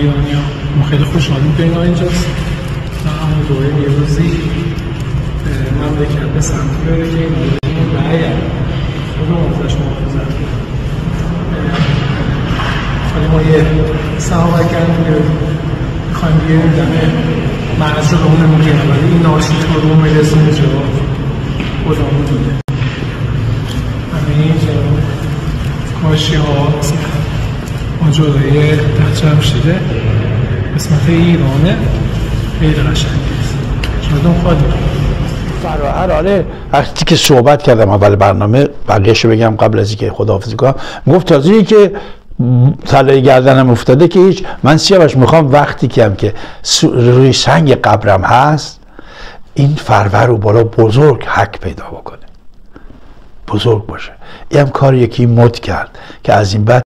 ایرانی ها ما خیلی خوشحالیم که اینا اینجاست و همون دوره یه روزی مملکت به سمتی بره که این برگرد خودمون ازش محافظت کنیم. ولی ما یه سهامت کردیم که میخوایم بیاریم دمه مرز رو اون نمیگیم ولی این ناشی تو رو میرسیم اینجا خودمون دیده همه اینجا کاشی ها ما جلوی تخت جمشیده قسمت ایرانه خیلی قشنگیست شاید خواهد فراهر. آره وقتی که صحبت کردم اول برنامه بقیه‌شو بگم قبل از اینکه خداحافظی کنم گفت تازه‌ای که تلای گردنم افتاده که هیچ من سیاوش میخوام وقتی که هم که روی سنگ قبرم هست این فرور رو بالا بزرگ حک پیدا بکنه بزرگ باشه. این هم کار یکی مد کرد که از این بعد